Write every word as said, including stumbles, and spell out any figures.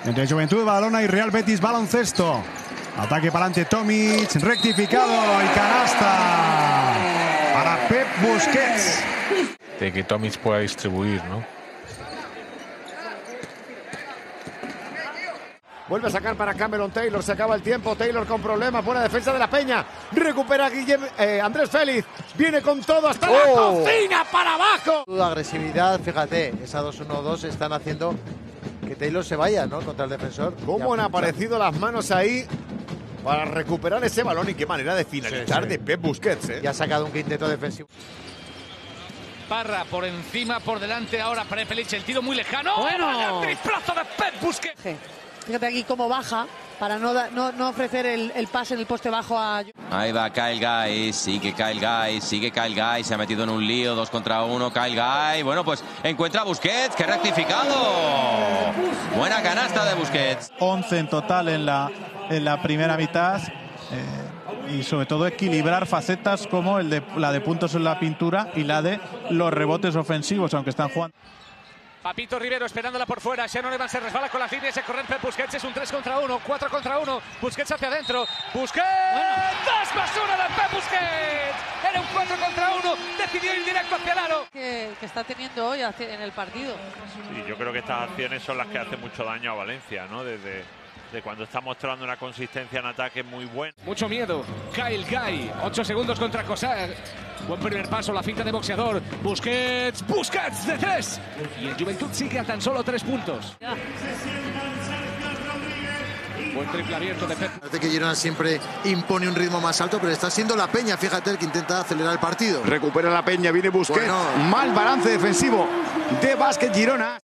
Entre Juventud Badalona y Real Betis Baloncesto. Ataque para adelante Tomic, rectificado y canasta para Pep Busquets. De que Tomic pueda distribuir, ¿no? Vuelve a sacar para Cameron Taylor, se acaba el tiempo, Taylor con problemas, buena defensa de la Peña, recupera Guillem, eh, Andrés Félix, viene con todo hasta oh. la cocina para abajo. La agresividad, fíjate, esa dos uno dos están haciendo que Taylor se vaya, ¿no? Contra el defensor. Cómo han aparecido las manos ahí para recuperar ese balón y qué manera de finalizar sí, sí. de Pep Busquets, ¿eh? Y ha sacado un quinteto defensivo. Parra por encima, por delante ahora para Pelic, el tiro muy lejano. Bueno, el triplazo de Pep Busquets. Sí. Fíjate aquí cómo baja para no, da, no, no ofrecer el, el pase en el poste bajo a... Ahí va Kyle Guy, sigue Kyle Guy, sigue Kyle Guy, se ha metido en un lío, dos contra uno, Kyle Guy, bueno pues encuentra a Busquets, que ha rectificado. Buena canasta de Busquets. once en total en la, en la primera mitad. Eh, y sobre todo equilibrar facetas como el de, la de puntos en la pintura y la de los rebotes ofensivos, aunque están jugando. Papito Rivero esperándola por fuera. Shannon Evans se resbala con las líneas. Se corre Pep Busquets. Es un tres contra uno. cuatro contra uno. Busquets hacia adentro. Busquets. Bueno. dos más uno de Pep Busquets. Era un cuatro contra uno. Decidió ir directo hacia el aro. Que, que está teniendo hoy en el partido. Sí, yo creo que estas acciones son las que hacen mucho daño a Valencia, ¿no? Desde de cuando está mostrando una consistencia en ataque muy buena. Mucho miedo. Kyle Guy. ocho segundos contra Cossar. Buen primer paso, la finta de boxeador. Busquets, Busquets de tres. Y el Juventud sigue a tan solo tres puntos. Ya. Buen triple abierto de Pep. Parece que Girona siempre impone un ritmo más alto, pero está siendo la Peña, fíjate, el que intenta acelerar el partido. Recupera la Peña, viene Busquets. Bueno. Mal balance defensivo de Básquet Girona.